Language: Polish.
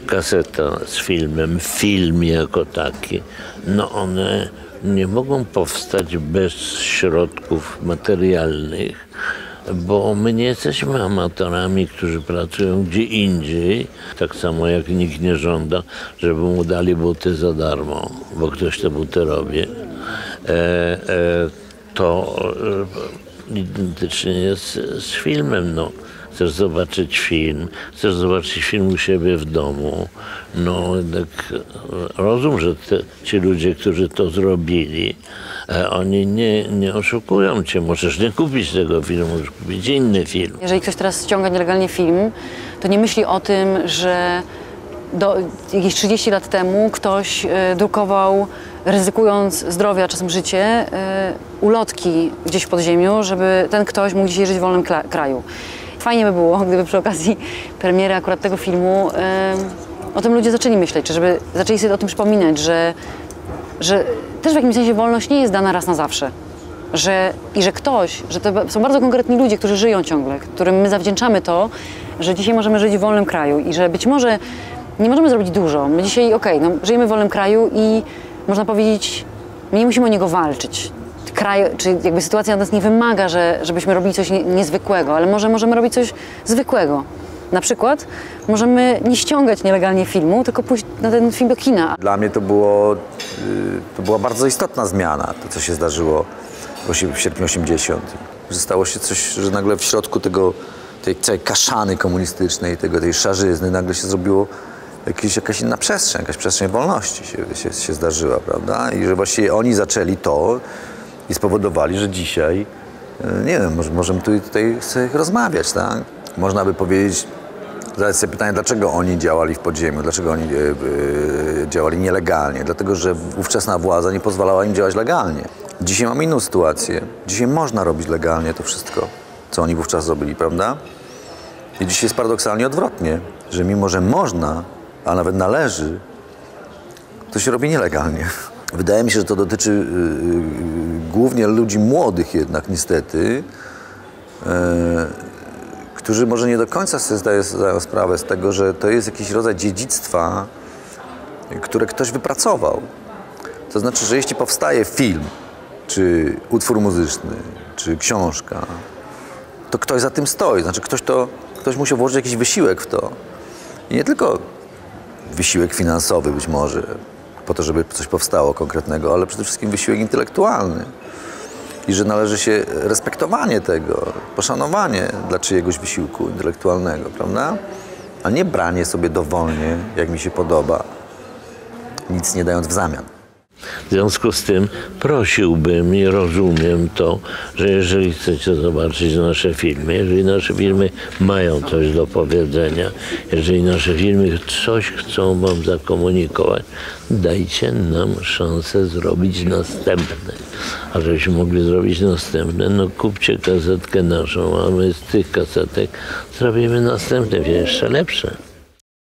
kaseta z filmem, film jako taki, no one nie mogą powstać bez środków materialnych, bo my nie jesteśmy amatorami, którzy pracują gdzie indziej, tak samo jak nikt nie żąda, żeby mu dali buty za darmo, bo ktoś te buty robi. To identycznie jest z filmem. No. Chcesz zobaczyć film u siebie w domu. No tak rozum, że ci ludzie, którzy to zrobili, oni nie oszukują cię. Możesz nie kupić tego filmu, możesz kupić inny film. Jeżeli ktoś teraz ściąga nielegalnie film, to nie myśli o tym, że jakieś 30 lat temu ktoś drukował, ryzykując zdrowie, a czasem życie, ulotki gdzieś w podziemiu, żeby ten ktoś mógł dzisiaj żyć w wolnym kraju. Fajnie by było, gdyby przy okazji premiery akurat tego filmu o tym ludzie zaczęli myśleć, czy żeby zaczęli sobie o tym przypominać, że też w jakimś sensie wolność nie jest dana raz na zawsze. Że to są bardzo konkretni ludzie, którzy żyją ciągle, którym my zawdzięczamy to, że dzisiaj możemy żyć w wolnym kraju i że być może nie możemy zrobić dużo. My dzisiaj, żyjemy w wolnym kraju i można powiedzieć, my nie musimy o niego walczyć. Czy jakby sytuacja od nas nie wymaga, żebyśmy robili coś niezwykłego, ale może możemy robić coś zwykłego. Na przykład możemy nie ściągać nielegalnie filmu, tylko pójść na ten film do kina. Dla mnie to była bardzo istotna zmiana, to co się zdarzyło w sierpniu 80. Że stało się coś, że nagle w środku tej całej kaszany komunistycznej, tej szarzyzny nagle się zrobiło jakaś inna przestrzeń, jakaś przestrzeń wolności się zdarzyła, prawda? I że właściwie oni zaczęli to i spowodowali, że dzisiaj, nie wiem, możemy tutaj sobie rozmawiać, tak? Można by powiedzieć, zadać sobie pytanie, dlaczego oni działali w podziemiu, dlaczego oni działali nielegalnie. Dlatego, że ówczesna władza nie pozwalała im działać legalnie. Dzisiaj mamy inną sytuację. Dzisiaj można robić legalnie to wszystko, co oni wówczas zrobili, prawda? I dzisiaj jest paradoksalnie odwrotnie, że mimo, że można, a nawet należy, to się robi nielegalnie. Wydaje mi się, że to dotyczy głównie ludzi młodych jednak niestety, którzy może nie do końca sobie zdają sprawę z tego, że to jest jakiś rodzaj dziedzictwa, które ktoś wypracował. To znaczy, że jeśli powstaje film, czy utwór muzyczny, czy książka, to ktoś za tym stoi. Znaczy ktoś musiał włożyć jakiś wysiłek w to. I nie tylko wysiłek finansowy być może, po to, żeby coś powstało konkretnego, ale przede wszystkim wysiłek intelektualny. I że należy się respektowanie tego, poszanowanie dla czyjegoś wysiłku intelektualnego, prawda? A nie branie sobie dowolnie, jak mi się podoba, nic nie dając w zamian. W związku z tym prosiłbym i rozumiem to, że jeżeli chcecie zobaczyć nasze filmy, jeżeli nasze filmy mają coś do powiedzenia, jeżeli nasze filmy coś chcą wam zakomunikować, dajcie nam szansę zrobić następne. A żebyśmy mogli zrobić następne, no kupcie kasetkę naszą, a my z tych kasetek zrobimy następne, jeszcze lepsze.